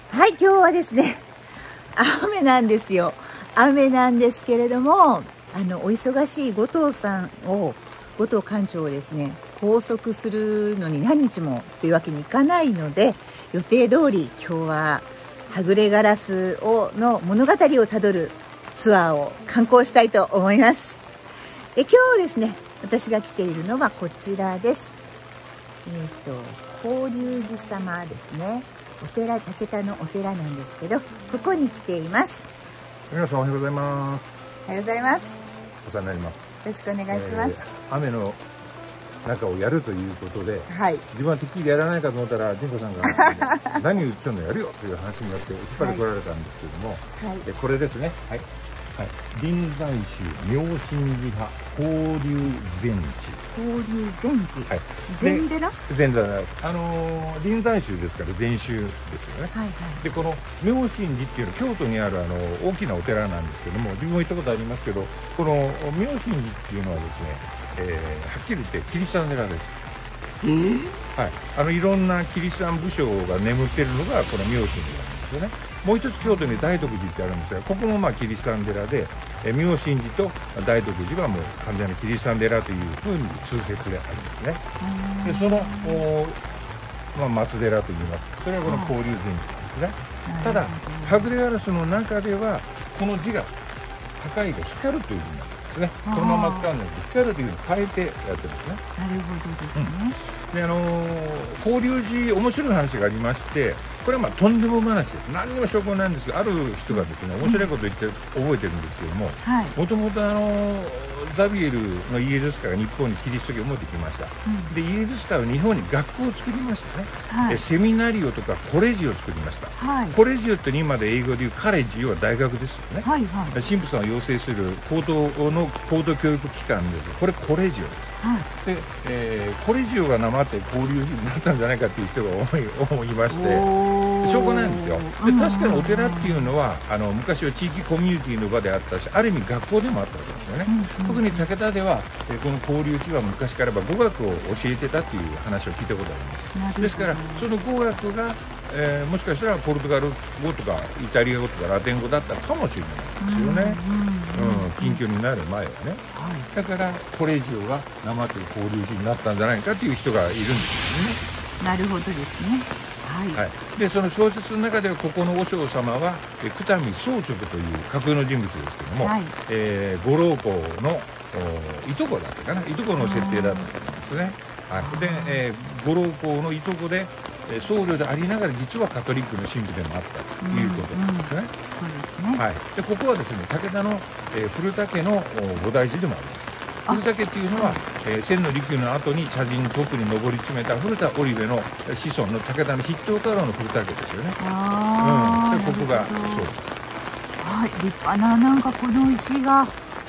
はい、今日はですね、雨なんですよ。雨なんですけれども、お忙しい後藤館長をですね、拘束するのに何日もというわけにいかないので、予定通り今日ははぐれガラスの物語をたどるツアーを観光したいと思います。今日ですね、私が来ているのはこちらです。法隆寺様ですね。お寺、武田のお寺なんですけど、ここに来ています。 皆さんおはようございます。 おはようございます。 お世話になります。 よろしくお願いします。 雨の中をやるということで、 はい、 自分はてっきりやらないかと思ったら、純子さんが何言ってたのやるよという話になって引っ張り来られたんですけども、はい、これですね。はい。はい、臨済宗妙心寺派法隆禅寺。 法隆禅寺。はい。禅寺？ 禅寺。臨済宗ですから禅宗ですよね。はいはい。でこの妙心寺っていうのは京都にある大きなお寺なんですけども、自分も行ったことありますけど、この妙心寺っていうのはですね、はっきり言ってキリシタン寺です。はい。いろんなキリシタン武将が眠ってるのがこの妙心寺なんですよね。もう一つ京都に大徳寺ってあるんですが、ここもキリシタン寺で、妙心寺と大徳寺はもう完全にキリシタン寺というふうに通説であるんですね。でその松寺といいます。それはこの法隆禅寺ですね。ただはぐれガラスの中ではこの字が高いが光るという字になるんですね。そのまま使うので光るというふうに変えてやってるんですね。 なるほどですね。 で法隆寺面白い話がありまして、これはとんでも話です。何にも証拠ないんですけど、ある人がですね、面白いこと言って覚えてるんですけども、もともとザビエルのイエズス会が日本にキリスト教を持ってきました。でイエズス会は日本に学校を作りましたね。セミナリオとかコレジオを作りました。コレジオって今で英語で言うカレッジは大学ですよね。神父さんを養成する高等教育機関です。これコレジオです。で、コレジオがなまって交流になったんじゃないかっていう人が思いまして、証拠なんですよ。で確かにお寺っていうのは昔は地域コミュニティの場であったし、ある意味学校でもあったわけですよね。特に武田ではこの交流地は昔から語学を教えてたっていう話を聞いたことあります。ですからその語学がもしかしたらポルトガル語とかイタリア語とかラテン語だったかもしれないですよね。近距になる前はね。だからコレジオがなまって交流地になったんじゃないかっていう人がいるんですよね。 なるほどですね。 はい。でその小説の中ではここの和尚様は久田見宗直という架空の人物ですけども、五老公のいとこだったかな、いとこの設定だったんですね。で、五老公のいとこで僧侶でありながら実はカトリックの神父でもあったということなんですね。 そうですね。 はい。でここはですね、武田の古竹の菩提寺でもあります。古竹っていうのは、千の利休の後に茶人トップに上り詰めた古田織部の子孫の武田の筆頭太郎の古竹ですよね。でここがそうです。 はい、立派ななんかこの石が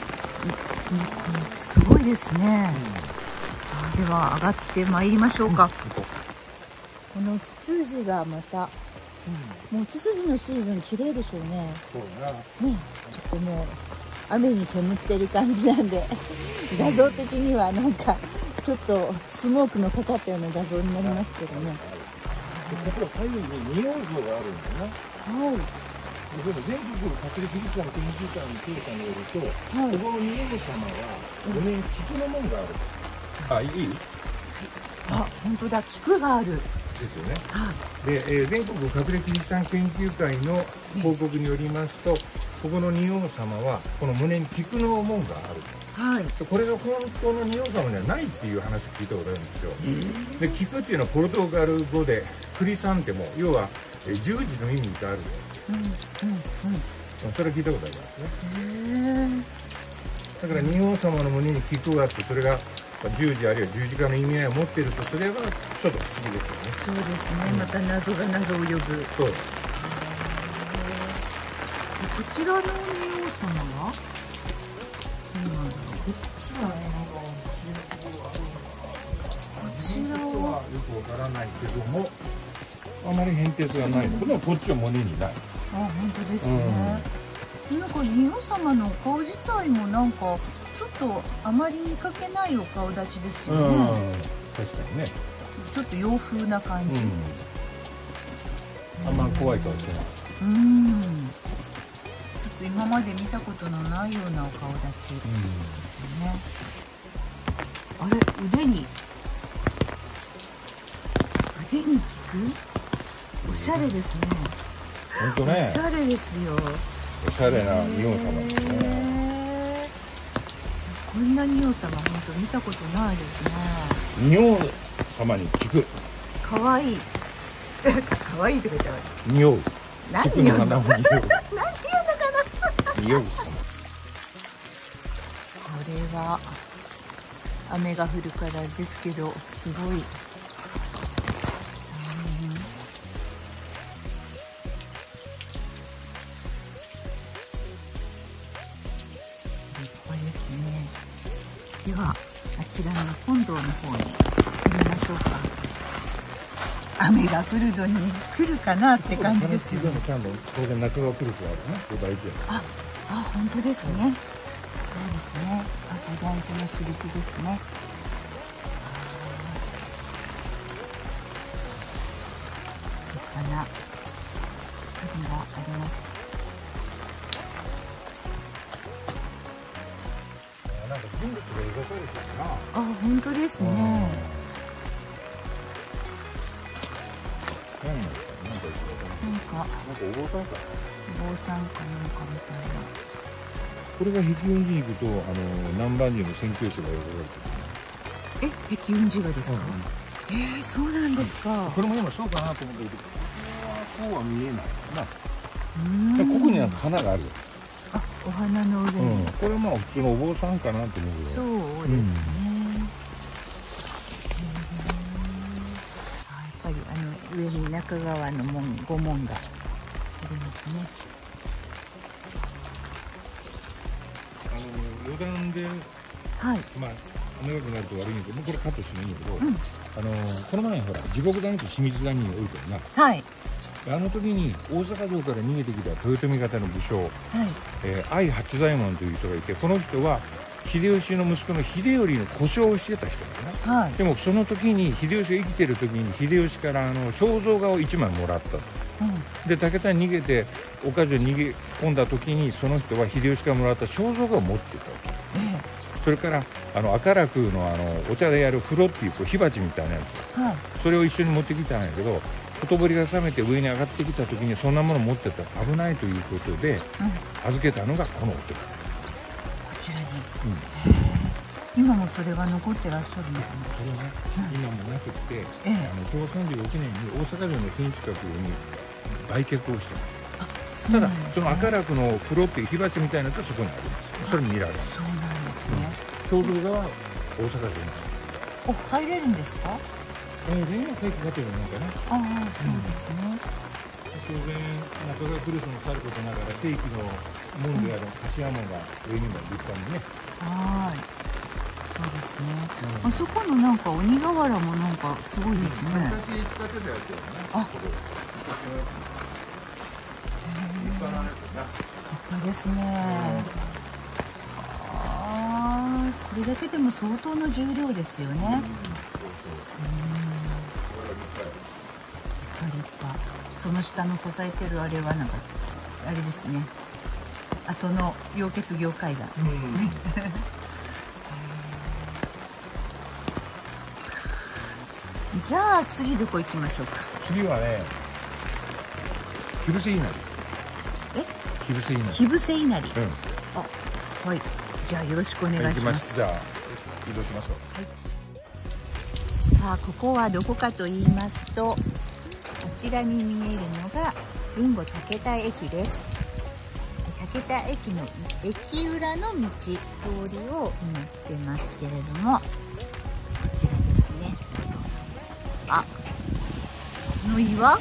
すごいですね。では上がってまいりましょうか。このツツジがまた、もうツツジのシーズン綺麗でしょうね。そうだね。ちょっともう雨に煙ってる感じなんで画像的にはなんかちょっとスモークのかかったような画像になりますけどね。 ここは左右に仁王像があるんだよね。はい。で全国カトリックキリストの研究会の調査によると、ここの仁王様は5年菊の門がある。あ、いい？ あ、本当だ、菊がある。 ですよね。で、全国カトリックキリスト研究会の報告によりますと、ここの仁王様はこの胸に菊の門がある。これが本当の仁王様にはないっていう話を聞いたことあるんですよ。で、菊っていうのはポルトガル語でクリサンテモ、要は十字の意味がある。それ聞いたことありますね。だから仁王様の胸に菊があって、それが十字あるいは十字架の意味合いを持っているとすればちょっと不思議ですよね。 そうですね。また謎が謎を呼ぶ。 そう。 こちらの仁王様は？こっちはよくわからないけども、あまり変哲がないのでもこっちは胸にない。 あ、本当ですね。なんか仁王様のお顔自体もなんかちょっとあまり見かけないお顔立ちですよね。 確かにね。 ちょっと洋風な感じ。 あんま怖い顔してない。 ちょっと今まで見たことのないようなお顔立ちですよね。あれ、腕に効く？おしゃれですね。 本当ね。 おしゃれですよ。 おしゃれな仁王様ですね。 こんな仁王様、本当見たことないですね。 仁王様に聞く。 可愛い。可愛いとか言ったら。 仁王。 何よ。 なんて言うのかな。仁王様。これは雨が降るからですけど、すごい。立派ですね。ではあちらの本堂の方に行ってみましょうか。雨が降るのに来るかなって感じですよね。 ちゃんと当然中が来るとあるね。大事や。 本当ですね。そうですね。菩提寺の印ですね。立派な鳥があります。 なんか人物が描かれてるな。 本当ですね。なんかお坊さんか。 お坊さんかなんかみたいな。 これが碧雲寺に行くと南蛮人の宣教師が描かれてる。 碧雲寺がですか？そうなんですか。 これも今そうかなと思ったけど、こうは見えないな。ここになんか花がある。 お花の上に。 これまあ普通のお坊さんかなと思うけど。 そうですね。やっぱり上に中川の御門がありますね。 余談で、まあ長くなると悪いんだけど、これカットしてもいいんだけど、この前ほら地獄谷と清水谷に置いてるな。あの時に大阪城から逃げてきた豊臣方の武将、相八左衛門という人がいて、この人は秀吉の息子の秀頼の故障をしてた人だね。でもその時に秀吉が生きてる時に秀吉から肖像画を1枚もらったと。で武田に逃げて岡城に逃げ込んだ時に、その人は秀吉からもらった肖像画を持ってたわけ。それから赤楽のお茶でやる風呂っていう火鉢みたいなやつ、それを一緒に持ってきたんやけど、ほとぼりが冷めて上に上がってきた時にそんなもの持ってたら危ないということで、預けたのがこのお寺。こちらに。今もそれが残ってらっしゃるのかな。 それね、今もなくて、昭和36年に大阪城の天守閣に売却をした。ただその赤楽の風呂っていう火鉢みたいなのがそこにあります。それ見られます。 そうなんですね。 肖像画は大阪城に入れるんですか？ 恋愛回帰がてるのかな。 そうですね。 当然中川クルスもさることながら正規の門である柏門が上にも立派にね。 そうですね。あそこのなんか鬼瓦もなんかすごいですね。 昔使ってたやつだよね。立派なやつだ。 立派ですね。これだけでも相当の重量ですよね。立派。その下の支えてるあれはなんかあれですね。その溶血業界が。じゃあ次どこ行きましょうか。 次はね、火伏稲荷。火伏稲荷。 火伏稲荷。はい。じゃあよろしくお願いします。 じゃあ移動しましょう。さあここはどこかと言いますと、こちらに見えるのが豊後竹田駅です。竹田駅の駅裏の道通りを今来てますけれども、こちらですね。この岩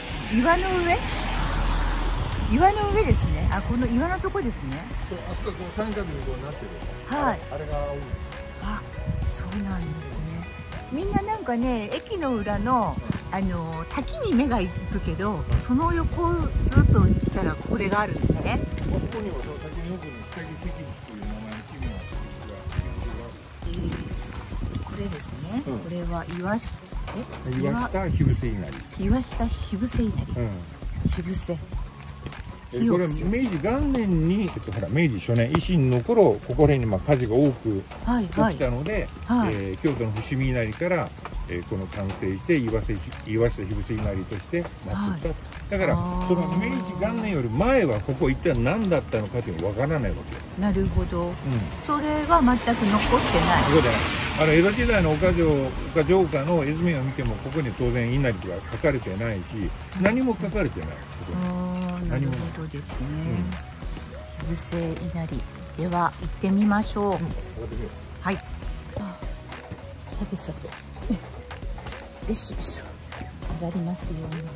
の上ですね。この岩のとこですね。 あそここう三角にこうなってる。 はい。 あれが多い。 そうなんですね。みんななんかね、駅の裏の滝に目が行くけど、その横をずっと来たらこれがあるんですね。 ここにもその滝の奥に下着石っていう名前の木がこれですね。これは岩下火伏せ稲荷。 岩下火伏せ稲荷。火伏せ。 これ明治元年に、ほら明治初年維新の頃ここら辺に火事が多く起きたので、京都の伏見稲荷からこの完成して岩下火伏せ稲荷として祀った。だからその明治元年より前はここ一体何だったのかというのは分からないわけ。 なるほど。それは全く残ってない。 そうだね。江戸時代の岡城下の絵図面を見てもここに当然稲荷は書かれてないし、何も書かれてない。 なるほどですね。火伏せ稲荷では行ってみましょう。はい。さてさて。よしよし。上がりますように。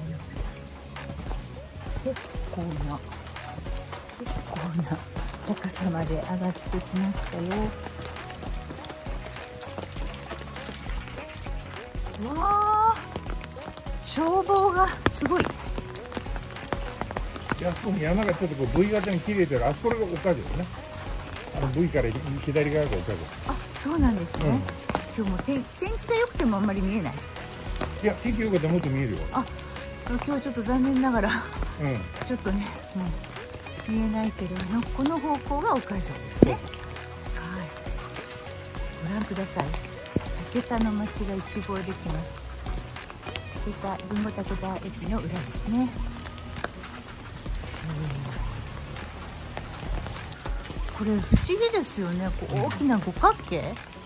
結構な高さまで上がってきましたよ。わあ、眺望がすごい。 山がちょっとこう V 型に切れてる、あそこが岡城ですね。V から左側が岡城。 あ、そうなんですね。今日も天気が良くてもあんまり見えない。 いや、天気良かったらもっと見えるよ。 あ、今日はちょっと残念ながら、ちょっとね、見えないけど、この方向が岡城ですね。はい。ご覧ください。竹田の町が一望できます。豊後竹田駅の裏ですね。これ不思議ですよね。大きな五角形。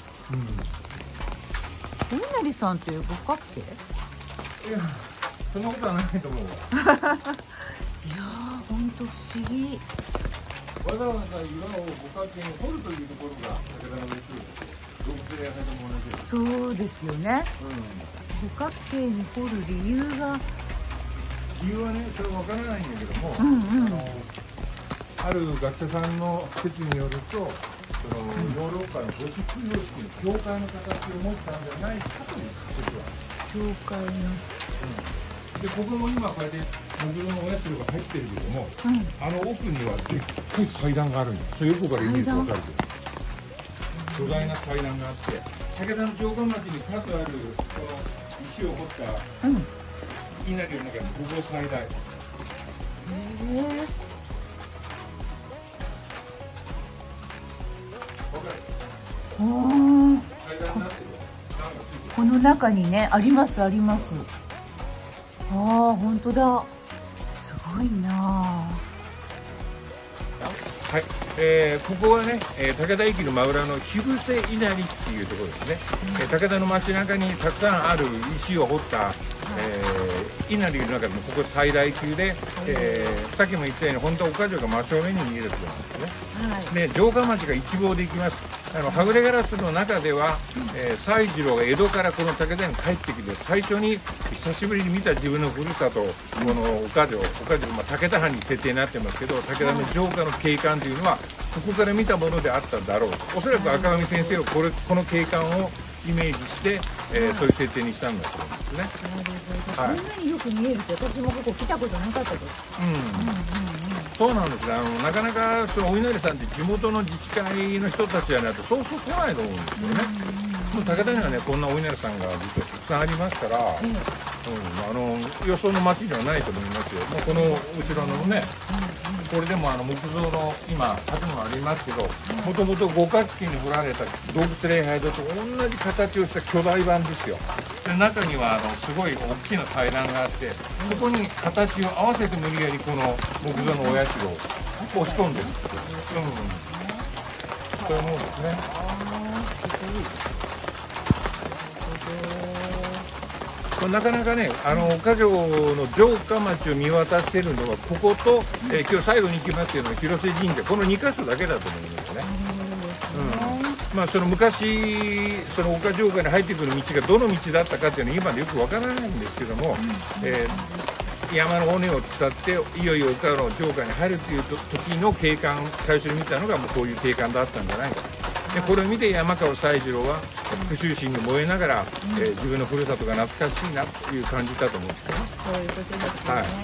お稲荷さんって五角形？ いや、そんなことはないと思うわ。 いやー、本当不思議。 わざわざ岩を五角形に掘るというところが竹田の嬉しい動物霊祭とも同じ。 そうですよね。五角形に掘る理由が。 理由はね、それはわからないんだけども、ある学者さんの説によると、ヨーロッパのゴシック様式の教会の形を持ったんじゃないかという説は。 教会の。 で、ここも今こうやって木造のお社が入ってるけども、奥にはでっかい祭壇があるんです。それ横から見ると分かるけど。巨大な祭壇があって、武田の城下町に数あるこの石を掘った稲荷の中でここ最大。 この中にね、ありますあります。ああ、本当だ。すごいな。 はい、ここはね、武田駅の真裏の火伏せ稲荷っていうところですね。武田の街中にたくさんある石を掘った稲荷の中でもここ最大級で、さっきも言ったように本当は岡城が真正面に見えるところなんですね。で、城下町が一望できます。はぐれガラスの中では、西次郎が江戸からこの武田に帰ってきて最初に久しぶりに見た自分のふるさと、この岡城、武田藩に設定になってますけど、武田の城下の景観というのはそこから見たものであっただろう。おそらく赤上先生はこの景観をイメージして、そういう設定にしたんだと思うんですね。 こんなによく見えるって私もここ来たことなかったです。 そうなんですね。なかなかそのお稲荷さんって地元の自治会の人たちじゃないとそうそう来ないと思うんですよね。武田にはね、こんなお稲荷さんが実はたくさんありますから、予想の町にはないと思いますよ。もうこの後ろのね、これでも木造の今建物ありますけど、もともと五角形に掘られた動物礼拝堂と同じ形をした巨大版ですよ。で、中にはすごい大きな祭壇があって、そこに形を合わせて無理やりこの木造のお社を押し込んでるんですよ。そういうものですね。なかなかね、岡城の城下町を見渡せるのはここと、今日最後に行きますけど広瀬神社、この2カ所だけだと思いますね。その昔その岡城下に入ってくる道がどの道だったかっていうのは今でよくわからないんですけども、山の尾根を伝っていよいよ岡の城下に入るっていう時の景観、最初に見たのがもうこういう景観だったんじゃないか。で、これを見て山川西次郎は復讐心に燃えながら、自分のふるさとが懐かしいなという感じだと思うんですよね。 そういうことですね。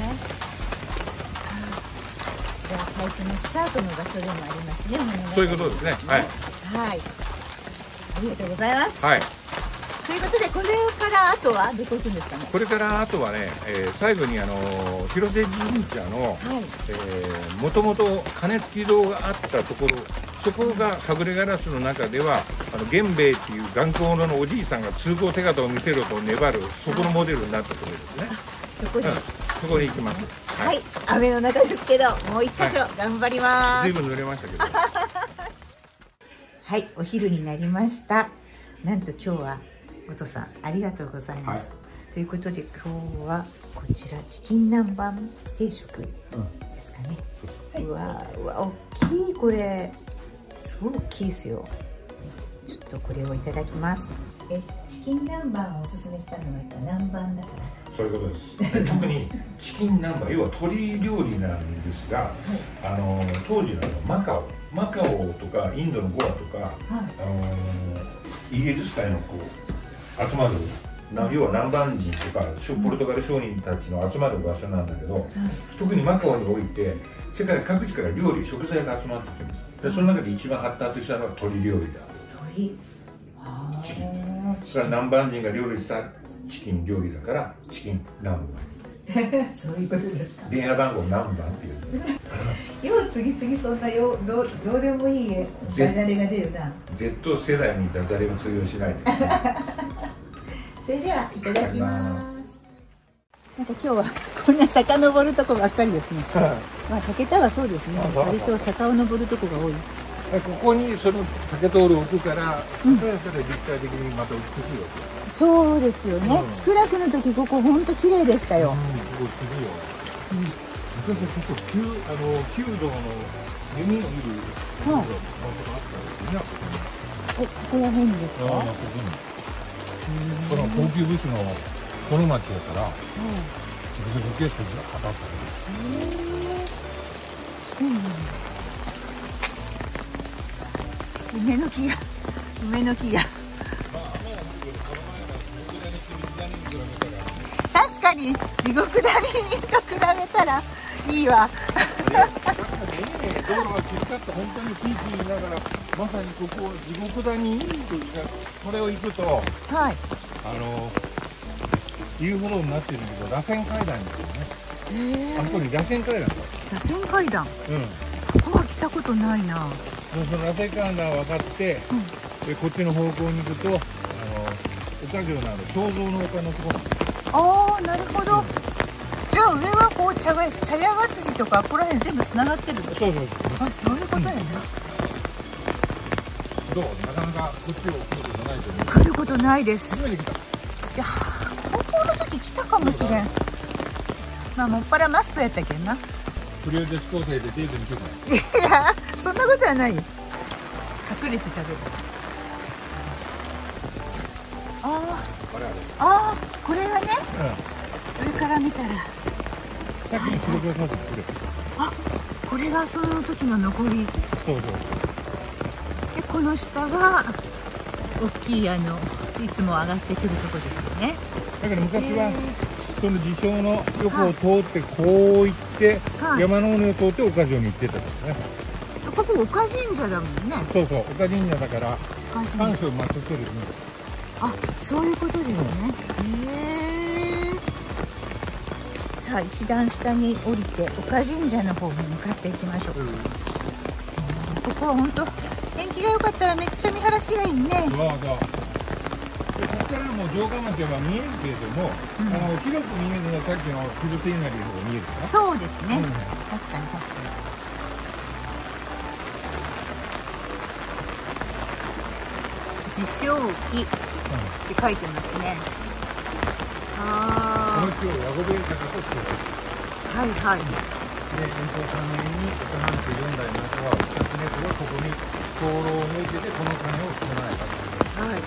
じゃあ最初のスタートの場所でもありますね。 そういうことですね。はい。 ありがとうございます。 はい。 ということで、これからあとはどこ行くんですかね。 これからあとはね、最後に広瀬神社のもともと鐘付き堂があったところ、そこがはぐれガラスの中では源兵衛っていう頑固者のおじいさんが通行手形を見せろと粘る、そこのモデルになったところですね。そこに行きます。 はい、雨の中ですけど、もう一箇所頑張ります。 随分濡れましたけど。 はい、お昼になりました。なんと今日は後藤さんありがとうございます。ということで今日はこちらチキン南蛮定食ですかね。うわうわ大きい、これすごい大きいですよ。ちょっとこれをいただきます。チキン南蛮をおすすめしたのはやっぱ南蛮だから。 そういうことです。特にチキン南蛮、要は鶏料理なんですが、当時のマカオとかインドのゴアとか、イギリス界の集まる、要は南蛮人とかポルトガル商人たちの集まる場所なんだけど、特にマカオにおいて世界各地から食材が集まってくるんです。でその中で一番発達したのは鶏料理だ。チキン。それから南蛮人が料理したチキン料理だからチキン南蛮。 そういうことですか。 電話番号南蛮っていう。 よう次々そんなどうでもいいダジャレが出るな。 Z 世代にダジャレが通用しないですね。 それではいただきます。なんか今日はこんな遡るとこばっかりですね。まあ竹田はそうですね。割と坂を登るとこが多い。 ここにその竹灯を置くから、それから立体的にまた美しいわけ。 そうですよね。宿落の時ここ本当綺麗でしたよ。 ここ美しいよ。昔はここ弓道の弓を見る場所があったんですね。 ここら辺ですか。 この高級武士のこの町だから、武家室が当たったんです。 梅の木が確かに地獄谷と比べたらいいわ。 道路がきつかった本当にピーピー言いながら、まさにここ地獄谷というか、これを行くと、言うほどになってるんだけど、螺旋階段ですよね。ここに螺旋階段だ。 螺旋階段。ここは来たことないな。 その螺旋階段を渡って、でこっちの方向に行くと、岡城の彫像の丘のところ。 ああ、なるほど。じゃあ上はこう茶屋ヶ辻とかここら辺全部つながってるの。そういうことやな。 どう？なかなかこっちを来ることないと思う。 来ることないです。 初めて来た。 いや、高校の時来たかもしれん。まあもっぱらマストやったけんな。 不良女子高生でデートに来る。 いや、そんなことはない。隠れて食べる。ああ、これがね。上から見たら。 さっきの白黒サービスこれ。 あ、これがその時の残り。 そう。 で、この下が大きいいつも上がってくるとこですよね。 だから昔はその自称の横を通ってこう行って、山の上を通って岡城に行ってたんですね。 ここ岡神社だもんね。 そう、岡神社だから三所を祀ってるんです。 あ、そういうことですね。さあ、一段下に降りて岡神社の方に向かっていきましょう。ここは本当天気が良かったらめっちゃ見晴らしがいいね。 そう。ここからもう城下町は見えるけれども、広く見えるのはさっきの広瀬稲荷の方が見えるかな。 そうですね。確かに。自称記って書いてますね。 この地を矢後部坂としている。 はい。 で、天保3年に岡藩家4代の川を2つ目とはここに灯籠を設けてこの鐘を唱えたという。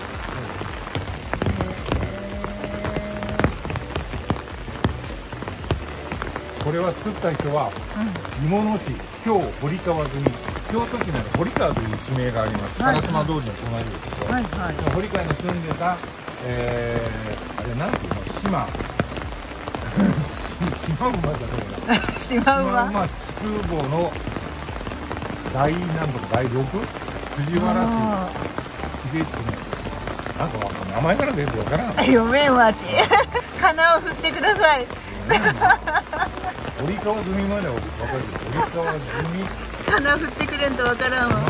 これは作った人は鋳物師京堀川組。京都市の堀川という地名があります。烏丸通りの隣ですけど、堀川に住んでたあれなんていうの、島馬だと思う。 島馬筑後の第6藤原氏秀次のなんか名前から出てわからん。 読めんわち。金を振ってください。 堀川組までわかるけど、堀川組。 金振ってくれんとわからんわ。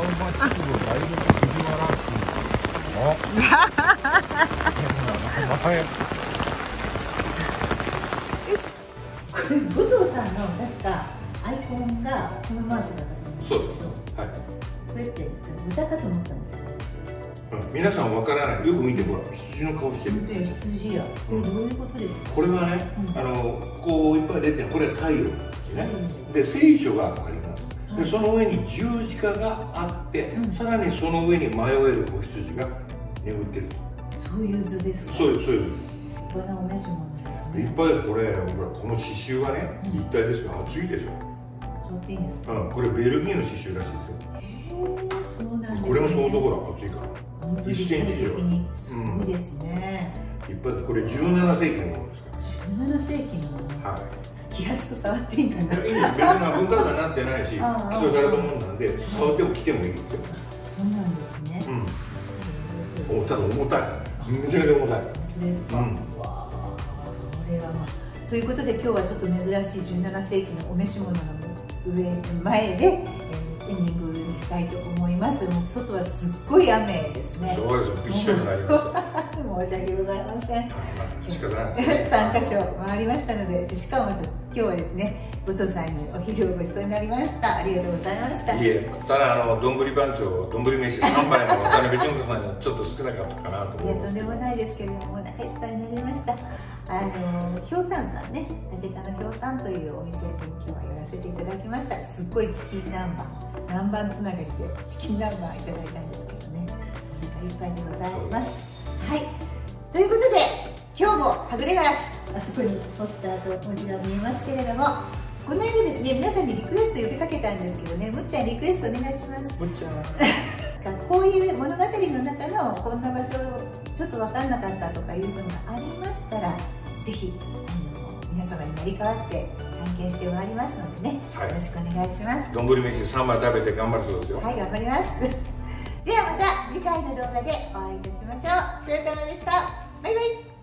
これ武藤さんの確かアイコンがこのマークだったと思うんですけど、 はい、 これって豚かと思ったんですよ。 皆さんわからない。よく見てほら、羊の顔してる。 羊や。これどういうことですか。 これはね、こういっぱい出て、これは太陽なんですね。で、聖書があります。で、その上に十字架があって、さらにその上に迷える子羊が眠ってる。 そういう図ですか。 そういう図です。 これはお召し物ですね。 いっぱいです。これ、ほら、この刺繍はね、立体ですけど、厚いでしょ。 触っていいんですか。 これベルギーの刺繍らしいですよ。 そうなんですね。 これも相当ほら、厚いから。1センチ以上。 すごいですね。 いっぱいです。これ17世紀のものですから。 17世紀のもの。はい。気安く触っていいかな。 いいんです。別に文化財になってないし、基礎されたものなんで、触っても着てもいいですよ。 そうなんですね。 ただ重たい。めちゃめちゃ重たい。 本当ですか。わあ、それはまあ。ということで今日はちょっと珍しい17世紀のお召し物の前でエンディングにしたいと思います。もう外はすっごい雨ですね。 そうです。びっしょりになりました。 申し訳ございません。 仕方ない。 3箇所回りましたので、しかも今日はですね、後藤さんにお昼をごちそうになりました。ありがとうございました。 いえ、ただ丼番長、丼飯3杯の渡辺純子さんにはちょっと少なかったかなと思います。 いや、とんでもないですけれども、お腹いっぱいになりました。ひょうたんさんね、武田のひょうたんというお店に今日は寄らせていただきました。すっごいチキン南蛮つながりでチキン南蛮いただいたんですけどね、お腹いっぱいでございます。はい、ということで今日もはぐれガラス、あそこにポスターと文字が見えますけれども、この間ですね、皆さんにリクエスト呼びかけたんですけどね、むっちゃんリクエストお願いします。 むっちゃんこういう物語の中のこんな場所ちょっと分かんなかったとかいうのがありましたら、ぜひ皆様になり代わって体験してまいりますのでね、はい、よろしくお願いします。 丼飯3枚食べて頑張るそうですよ。 はい、頑張ります。ではまた次回の動画でお会いいたしましょう。トヨタマでした。バイバイ。